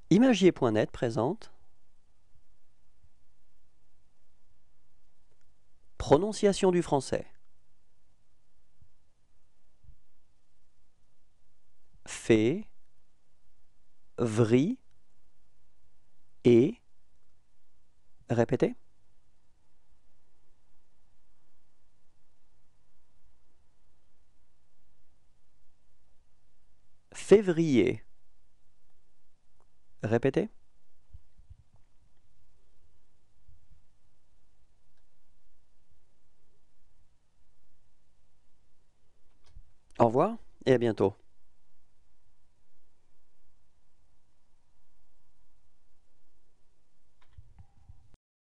Imagier.net présente Prononciation du français. FEVRIER. Répétez. Février. Répétez. Au revoir et à bientôt.